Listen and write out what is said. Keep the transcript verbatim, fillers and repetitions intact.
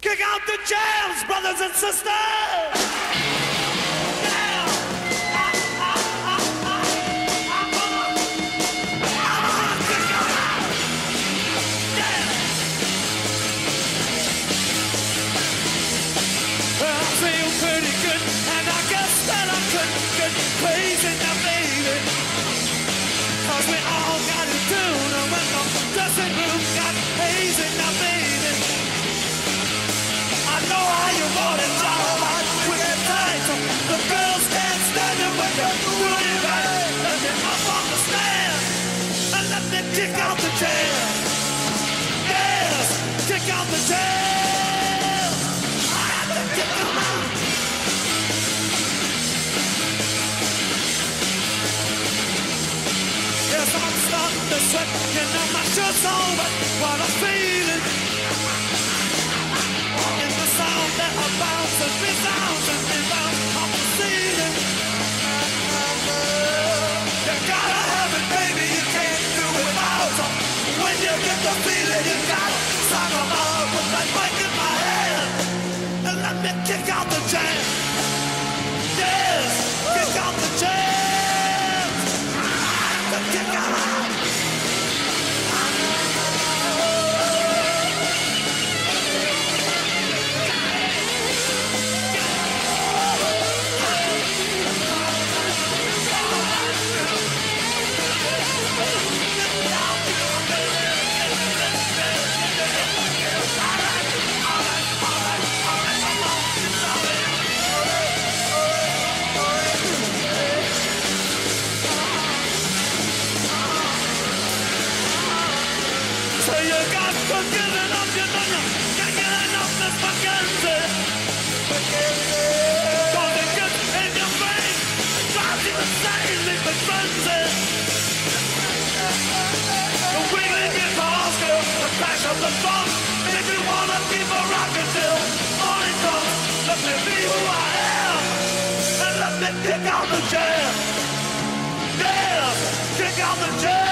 Kick out the jams, brothers and sisters. Yeah. I, I, I, I, I'm gonna, I'm gonna kick 'em out. Yeah. Well, I feel pretty good, and I guess that I couldn't get crazy now, baby. 'Cause we all got it down, and when the dressing room got hazy now, baby. I know how you want it, y'all, with that tight. The girls can't stand it when you're doing it right. Let me up on the stand, and let me kick out the jam. Yes, kick out the jam. I have to kick 'em out. Yes, I'm starting to sweat, you know my shirt's on, but what I'm feeling is the sound that I bounce and resounds and rebounds off the ceiling. You gotta have it, baby, you can't do it without. When you get the feeling, you gotta sock 'em out with that mic in my hand. And let me kick out the jam. Yes, kick out the jam. Kick out. So you got to give it up, you know you can't get enough this Mackenzie. Cause it gets in your brain, drives you insane, leave it frenzy. The wiggling guitars, girl, the crash of the drum, make me wanna keep a rockin' till morning comes. Let me be who I am, and let me kick out the jam. Yeah, kick out the jam.